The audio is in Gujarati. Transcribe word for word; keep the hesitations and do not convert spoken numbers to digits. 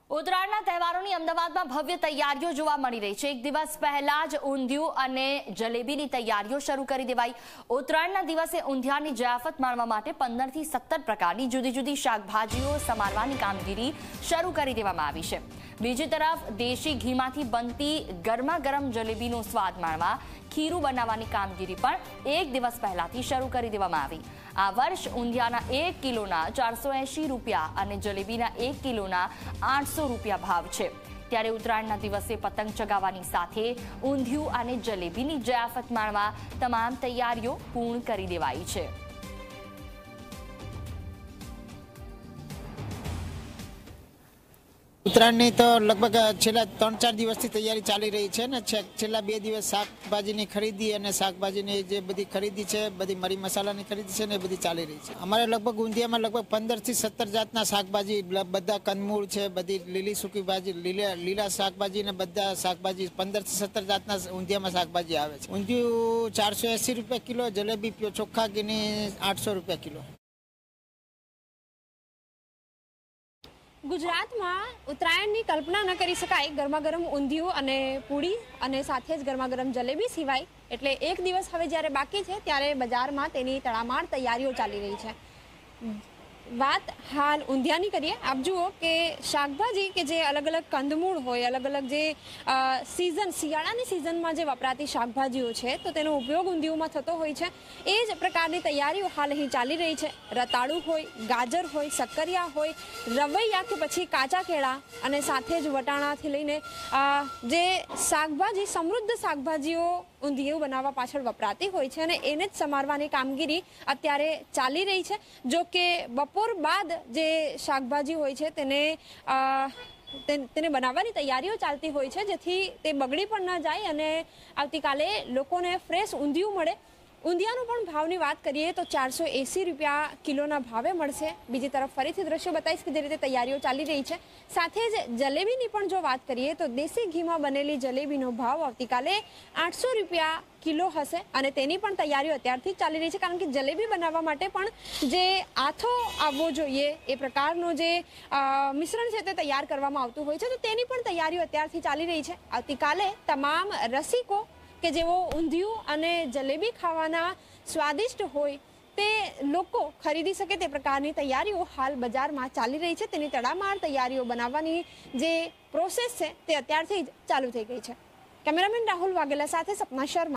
ઉત્તરાયણના તહેવારોની અમદાવાદમાં ભવ્ય તૈયારીઓ જોવા મળી રહી છે। એક દિવસ પહેલા જ ઊંધિયું અને જલેબીની તૈયારીઓ શરૂ કરી દેવાઈ। ઉત્તરાયણના દિવસે ઊંધિયાની જયાફત માણવા માટે પંદર થી સત્તર પ્રકારની જુદી જુદી શાકભાજીઓ સમારવાની કામગીરી શરૂ કરી દેવામાં આવી છે। બીજી તરફ દેશી ઘીમાંથી બનતી ગરમા ગરમ જલેબીનો સ્વાદ માણવા ખીરું બનાવવાની કામગીરી પણ એક દિવસ પહેલાથી શરૂ કરી દેવામાં આવી। આ વર્ષ ઊંધિયાના એક કિલોના ચારસો એંશી રૂપિયા અને જલેબીના એક કિલોના આઠસો રૂપિયા ભાવ છે। ત્યારે ઉત્તરાયણના દિવસે પતંગ ચગાવવાની સાથે ઊંધિયું અને જલેબીની જયાફત માણવા તમામ તૈયારીઓ પૂર્ણ કરી દેવાઈ છે। ઉત્તરાયણની તો લગભગ છેલ્લા ત્રણ ચાર દિવસથી તૈયારી ચાલી રહી છે ને છેલ્લા બે દિવસ શાકભાજીની ખરીદી અને શાકભાજીની જે બધી ખરીદી છે, બધી મરી મસાલાની ખરીદી છે ને એ બધી ચાલી રહી છે। અમારે લગભગ ઊંધિયામાં લગભગ પંદર થી સત્તર જાતના શાકભાજી, બધા કંદમૂળ છે, બધી લીલી સૂકી ભાજી, લીલા લીલા શાકભાજી ને બધા શાકભાજી પંદર થી સત્તર જાતના ઊંધિયામાં શાકભાજી આવે છે। ઊંધિયું ચારસો એસી રૂપિયા કિલો, જલેબી ચોખ્ખા ઘીની આઠસો રૂપિયા કિલો। ગુજરાતમાં ઉત્તરાયણની કલ્પના ન કરી શકાય ગરમા ગરમ ઊંધિયું અને પૂરી અને સાથે જ ગરમા ગરમ જલેબી સિવાય। એટલે એક દિવસ હવે જ્યારે બાકી છે ત્યારે બજારમાં તેની તડામાર તૈયારીઓ ચાલી રહી છે। વાત હાલ ઊંધિયાની કરીએ। આપ જુઓ કે શાકભાજી કે જે અલગ અલગ કંદમૂળ હોય, અલગ અલગ જે સિઝન શિયાળાની સિઝનમાં જે વપરાતી શાકભાજીઓ છે તો તેનો ઉપયોગ ઊંધિયુંમાં થતો હોય છે। એ જ પ્રકારની તૈયારીઓ હાલ અહીં ચાલી રહી છે। રતાળું હોય, ગાજર હોય, શક્કરિયા હોય, રવૈયા કે પછી કાચા કેળા અને સાથે જ વટાણાથી લઈને જે શાકભાજી સમૃદ્ધ શાકભાજીઓ ઊંધિયું બનાવવા પાછળ વપરાતી હોય છે અને એને જ સમારવાની કામગીરી અત્યારે ચાલી રહી છે। જો કે બપોર બાદ જે શાકભાજી હોય છે તેને તેને બનાવવાની તૈયારીઓ ચાલતી હોય છે જેથી તે બગડી પણ ન જાય અને આવતીકાલે લોકોને ફ્રેશ ઊંધિયું મળે। ઊંધિયાનો પણ ભાવની વાત કરીએ તો ચારસો એસી રૂપિયા કિલોના ભાવે મળશે। બીજી તરફ ફરીથી દ્રશ્યો બતાવીશ કે જે રીતે તૈયારીઓ ચાલી રહી છે। સાથે જ જલેબીની પણ જો વાત કરીએ તો દેશી ઘીમાં બનેલી જલેબીનો ભાવ આવતીકાલે આઠસો રૂપિયા કિલો હશે અને તેની પણ તૈયારીઓ અત્યારથી જ ચાલી રહી છે, કારણ કે જલેબી બનાવવા માટે પણ જે આથો આવવો જોઈએ એ પ્રકારનું જે મિશ્રણ છે તે તૈયાર કરવામાં આવતું હોય છે, તો તેની પણ તૈયારીઓ અત્યારથી ચાલી રહી છે। આવતીકાલે તમામ રસિકો કે જેઓ ઊંધિયું અને જલેબી ખાવાના સ્વાદિષ્ટ હોય તે લોકો ખરીદી શકે તે પ્રકારની તૈયારીઓ હાલ બજારમાં ચાલી રહી છે। તેની તડામાર તૈયારીઓ બનાવવાની જે પ્રોસેસ છે તે અત્યારથી જ ચાલુ થઈ ગઈ છે। કેમેરામેન રાહુલ વાઘેલા સાથે સપના શર્મા।